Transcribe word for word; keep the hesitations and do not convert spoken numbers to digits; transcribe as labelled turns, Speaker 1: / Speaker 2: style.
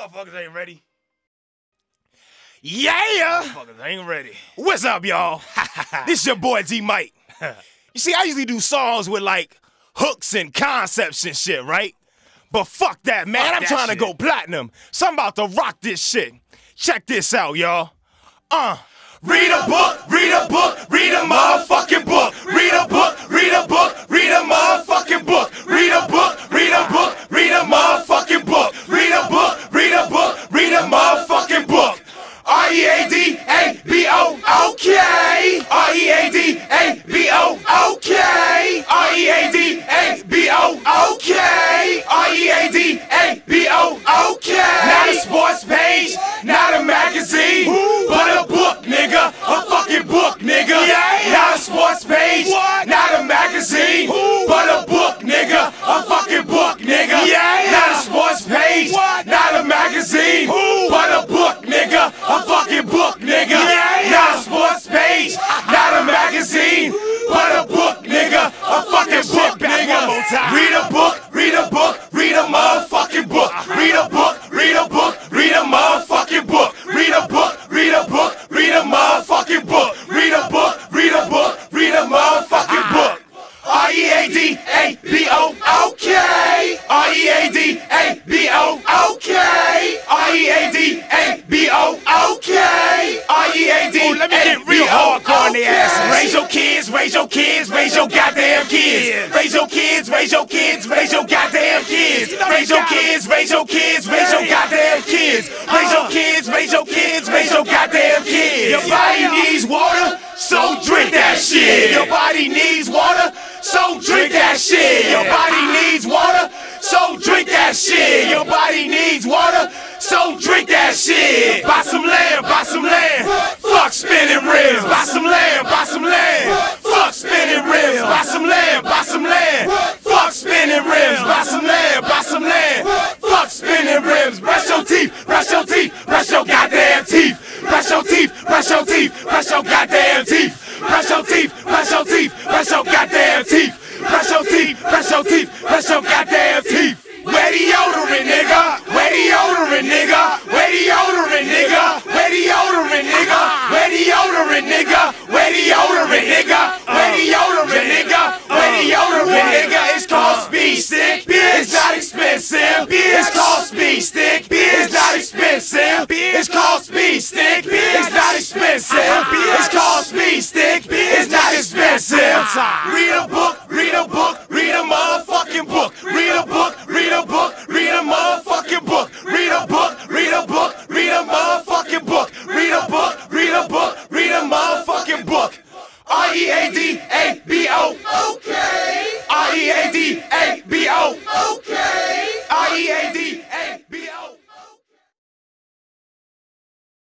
Speaker 1: Motherfuckers ain't ready.
Speaker 2: Yeah!
Speaker 1: Motherfuckers ain't ready.
Speaker 2: What's up, y'all? This your boy D Mike. You see, I usually do songs with like hooks and concepts and shit, right? But fuck that, man.
Speaker 1: Fuck
Speaker 2: I'm
Speaker 1: that
Speaker 2: trying
Speaker 1: shit.
Speaker 2: to go platinum. So I'm about to rock this shit. Check this out, y'all. Uh. Read a book, read a book, read a motherfucking book. Read a book, read a book, read a motherfucking book. Read a book, read a book, read a motherfucking book. Read a book, read a book, read a motherfucking book. R E A D A B O, okay. R E A D A B O, okay. R E A D A B O, okay. R E A D A B O, okay. Not a sports page, not a magazine, but a book, nigga. A fucking book, nigga. Not a sports page, not a magazine, but a book, nigga. A fucking book, nigga. Not a sports page, not a magazine, but a book, nigga. A fucking book, nigga. Not a sports page, not a magazine, but a book, nigga. A fucking book, nigga. Read a book, read a book, read a motherfucking book. Read a book, read a book, read a motherfucking book. Read a book, read a book, read a motherfucking book. Read a book, read a book, read a motherfucking book. R E A D A B O, okay. R E A D A B O, okay. R E A D A B O, okay. R E A D A B O, let me get real hardcore in the ass. Raise your kids, raise your kids, raise your goddamn kids. Raise your kids, raise your kids, raise your goddamn kids. Raise your kids, raise your kids, raise your goddamn kids. Raise your kids, raise your kids, raise your goddamn kids. Your body needs water, so drink that shit. Your body needs water, so drink that shit. Your body needs water, so drink that shit. Your body needs water, so drink that shit. Buy some land, buy some land. Fuck spinning rims. Buy some land, buy some land. Fuck spinning rims. Buy some land, buy some land. Fuck spinning rims. Buy some land, buy some land. Fuck spinning rims. Brush your teeth, brush your teeth, brush your goddamn teeth. Brush your teeth, brush your teeth, brush your goddamn teeth. Brush your teeth, brush your teeth, brush your goddamn teeth. Brush your teeth, brush your teeth, brush your goddamn teeth. Where the deodorant, nigga? Where the deodorant, nigga? Where the deodorant, nigga? Where the deodorant, nigga? Where the deodorant, nigga? Where the deodorant, nigga? Where the deodorant, nigga? Where the deodorant, nigga? It's called Speed Stick. It's not expensive. It's called Speed Stick. It's not expensive. It's called Speed Stick. It's not expensive. It's called